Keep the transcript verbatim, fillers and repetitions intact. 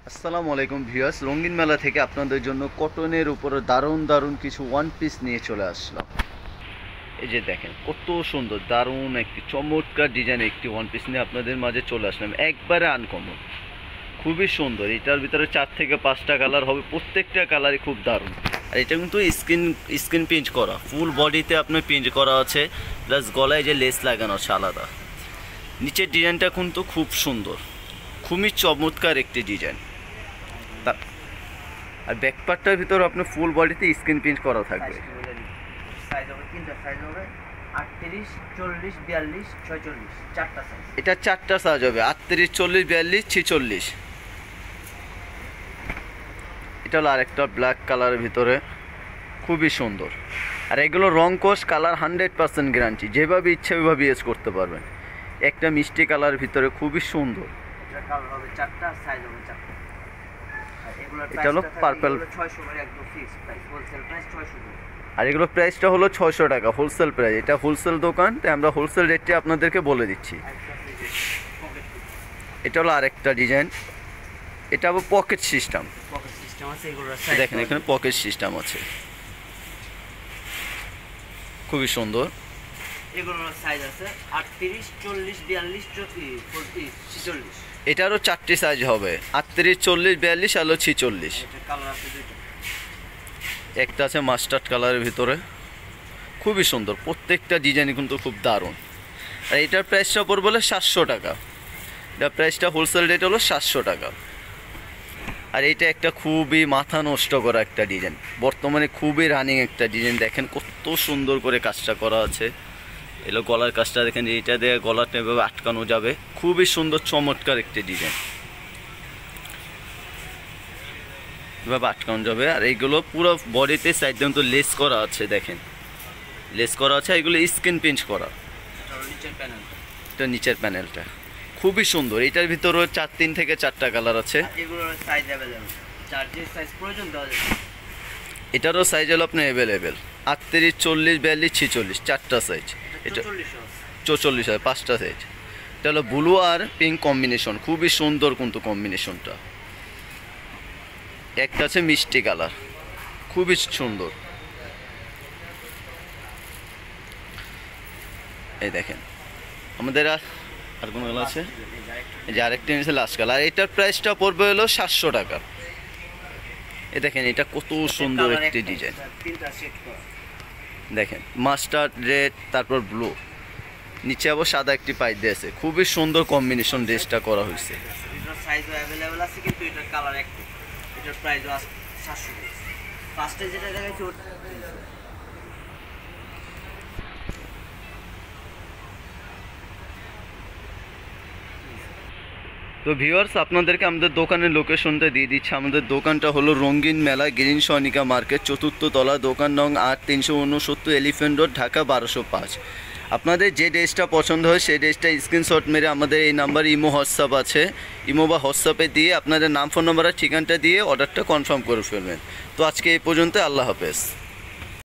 আসসালামু আলাইকুম ভিউয়ার্স, রঙিন মেলা থেকে আপনাদের জন্য কটনের উপরে দারুণ দারুণ কিছু ওয়ান পিস নিয়ে চলে আসলাম। এই যে দেখেন কত সুন্দর দারুণ একটি চমৎকার ডিজাইনের একটি ওয়ান পিস নিয়ে আপনাদের মাঝে চলে আসলাম। একবারে আনকমন, খুবই সুন্দর। এটার ভিতরে চার থেকে পাঁচটা কালার হবে, প্রত্যেকটা কালারই খুব দারুণ। আর এটা কিন্তু স্ক্রিন স্ক্রিন প্রিন্ট করা, ফুল বডিতে আপনার প্রিন্ট করা আছে, প্লাস গলায় যে লেস লাগানো আছে আলাদা। নিচের ডিজাইনটা কিন্তু খুব সুন্দর, খুবই চমৎকার একটি ডিজাইন। আর ব্যাকপার্টটার ভিতরে আপনার ফুল বডিতে স্ক্রিন প্রিন্ট করা থাকবে। এটা চারটা সাইজ হবে, আটত্রিশ, চল্লিশ, বিয়াল্লিশ, ছিচল্লিশ। এটা হলো আরেকটা ব্ল্যাক কালারের ভিতরে, খুবই সুন্দর। আর এগুলো রং কোষ কালার হান্ড্রেড পার্সেন্ট গ্যারান্টি, যেভাবে ইচ্ছে ওইভাবে ইউজ করতে পারবেন। একটা মিষ্টি কালারের ভিতরে খুবই সুন্দর। এটা হলো পার্পল, আর এগুলো প্রাইসটা হলো ছয়শো টাকা হোলসেল প্রাইস। এটা হোলসেল দোকান, তাই আমরা হোলসেল রেটটি আপনাদেরকে বলে দিচ্ছি। এটা হলো আরেকটা ডিজাইন, এটা আবার পকেট সিস্টেম। দেখেন এখানে পকেট সিস্টেম আছে, খুবই সুন্দর। এটারও চারটি সাইজ হবে, আটত্রিশ, চল্লিশ, বিয়াল্লিশ আর ছিচল্লিশ। একটা আছে মাস্টার্ড কালারের ভিতরে, খুবই সুন্দর। প্রত্যেকটা ডিজাইন কিন্তু খুব দারুণ। আর এটার প্রাইসটা পড়বে হলো সাতশো টাকা। এটার প্রাইসটা হোলসেল রেট হলো সাতশো টাকা। আর এটা একটা খুবই মাথা নষ্ট করা একটা ডিজাইন, বর্তমানে খুবই রানিং একটা ডিজাইন। দেখেন কত সুন্দর করে কাজটা করা আছে। এলো গলার কাজটা দেখেন, এইটা দিয়ে গলাটা এভাবে আটকানো যাবে, খুবই সুন্দর চমৎকার একটি ডিজাইন, এভাবে আটকানো যাবে। আর এইগুলো পুরো বডিতে সাইড কিন্তু লেস করা আছে, দেখেন লেস করা আছে। এগুলো স্ক্রিন প্রিন্ট করা। এটা নিচের প্যানেলটা খুবই সুন্দর। এটার ভিতরে চার তিন থেকে চারটা কালার আছে। এটারও সাইজ হলো আপনার অ্যাভেলেবেল, আটত্রিশ, চল্লিশ, বিয়াল্লিশ, ছিচল্লিশ, চারটা সাইজ। এটা চৌচল্লিশ হয়, পাঁচটা সাইজ। এটা হলো ব্লু আর পিঙ্ক কম্বিনেশন, খুবই সুন্দর কিন্তু কম্বিনেশনটা। একটা আছে মিষ্টি কালার, খুবই সুন্দর। এই দেখেন আমাদের আর কোনো কালার আছে, এই যে আরেকটা নিচে লাস্ট কালার। এটার প্রাইসটা পড়বে হলো সাতশো টাকা। এই দেখেন এটা কত সুন্দর একটি ডিজাইন। দেখেন মাস্টার্ড, রেড, তারপর ব্লু, নিচে আবার সাদা একটি পাইপ দিয়েছে। খুবই সুন্দর কম্বিনেশন ড্রেসটা করা হয়েছে। তো ভিউয়ার্স, আপনাদেরকে আমাদের দোকানের লোকেশনটা দিয়ে দিচ্ছি। আমাদের দোকানটা হলো রঙিন মেলা, গ্রিন সনিকা মার্কেট, চতুর্থ তলা, দোকান নং আট, তিনশো উনসত্তর, এলিফেন্ট রোড, ঢাকা বারোশো পাঁচ। আপনাদের যে ড্রেসটা পছন্দ হয় সেই ড্রেসটা স্ক্রিনশট মেরে আমাদের এই নাম্বার ইমো হোয়াটসঅ্যাপ আছে, ইমো বা হোয়াটসঅ্যাপে দিয়ে আপনাদের নাম, ফোন নাম্বার আর ঠিকানাটা দিয়ে অর্ডারটা কনফার্ম করে ফেলবেন। তো আজকে এই পর্যন্ত, আল্লাহ হাফেজ।